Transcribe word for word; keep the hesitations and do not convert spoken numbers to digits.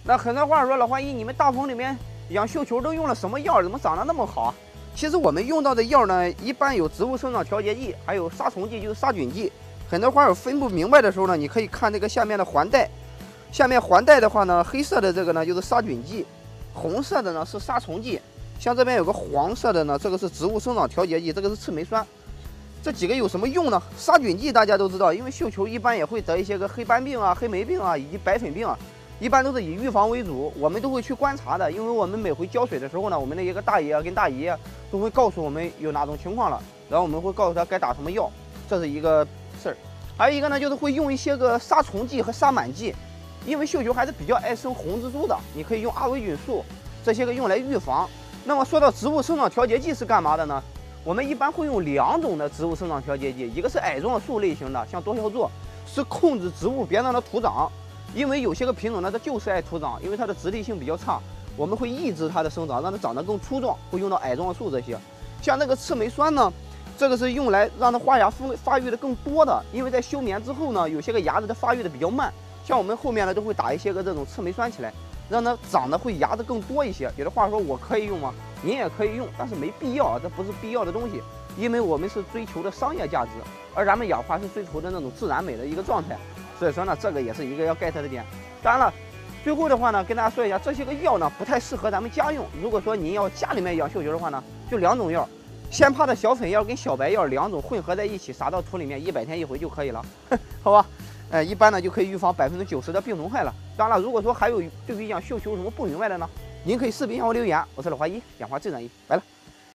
那很多话说，老华姨，你们大棚里面养绣球都用了什么药？怎么长得那么好？其实我们用到的药呢，一般有植物生长调节剂，还有杀虫剂，就是杀菌剂。很多花友分不明白的时候呢，你可以看这个下面的环带，下面环带的话呢，黑色的这个呢就是杀菌剂，红色的呢是杀虫剂，像这边有个黄色的呢，这个是植物生长调节剂，这个是赤霉酸。这几个有什么用呢？杀菌剂大家都知道，因为绣球一般也会得一些个黑斑病啊、黑霉病啊以及白粉病啊，一般都是以预防为主，我们都会去观察的，因为我们每回浇水的时候呢，我们的一个大爷啊跟大姨啊都会告诉我们有哪种情况了，然后我们会告诉他该打什么药，这是一个事儿。还有一个呢，就是会用一些个杀虫剂和杀螨剂，因为绣球还是比较爱生红蜘蛛的，你可以用阿维菌素这些个用来预防。那么说到植物生长调节剂是干嘛的呢？我们一般会用两种的植物生长调节剂，一个是矮状素类型的，像多效唑，是控制植物别让它徒长。因为有些个品种呢，它就是爱徒长，因为它的直立性比较差，我们会抑制它的生长，让它长得更粗壮，会用到矮状素这些。像那个赤霉酸呢，这个是用来让它花芽发发育的更多的，因为在休眠之后呢，有些个芽子它发育的比较慢，像我们后面呢都会打一些个这种赤霉酸起来，让它长得会芽子更多一些。有的话说我可以用吗？您也可以用，但是没必要，这不是必要的东西，因为我们是追求的商业价值，而咱们养花是追求的那种自然美的一个状态。所以说呢，这个也是一个要 get 的点。当然了，最后的话呢，跟大家说一下，这些个药呢不太适合咱们家用。如果说您要家里面养绣球的话呢，就两种药，鲜趴的小粉药跟小白药两种混合在一起，撒到土里面，一百天一回就可以了，好吧？呃，一般呢就可以预防百分之九十的病虫害了。当然了，如果说还有对于养绣球有什么不明白的呢，您可以视频向我留言。我是老华一，养花最专一，拜了。